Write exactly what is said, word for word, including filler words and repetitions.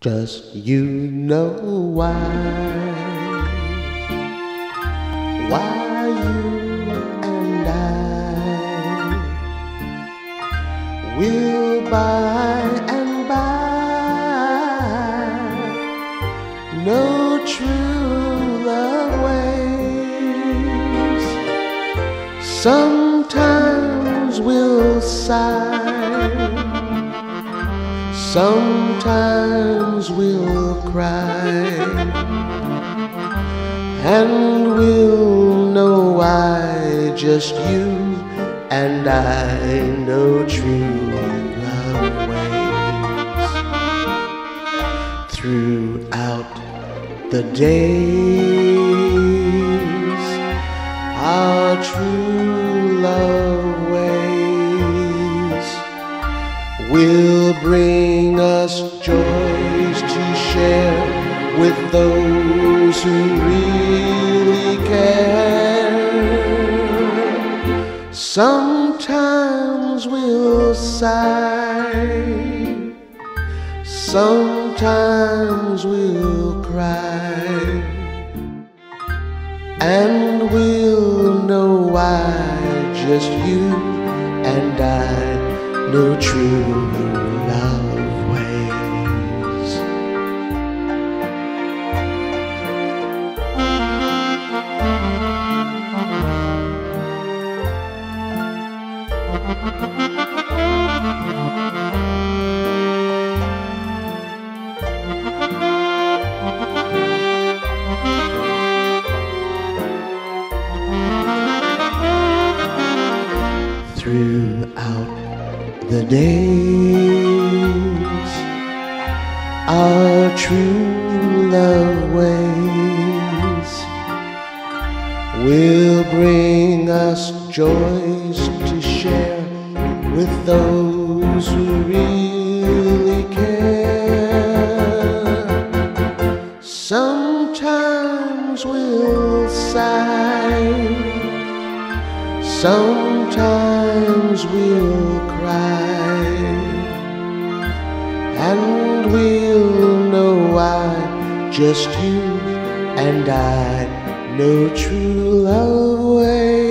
Just you know why, why you and I will by and by know true love ways. Sometimes we'll sigh, sometimes we'll cry, and we'll know why just you and I know true love ways. Throughout the days, our true love ways will bring us joys to share with those who really care. Sometimes we'll sigh, sometimes we'll cry, and we'll know why just you and I know true love ways. Throughout the days, our true love ways will bring us joys to share with those who really care. Sometimes we'll sigh, sometimes we'll cry, and we'll know why just you and I know true love ways.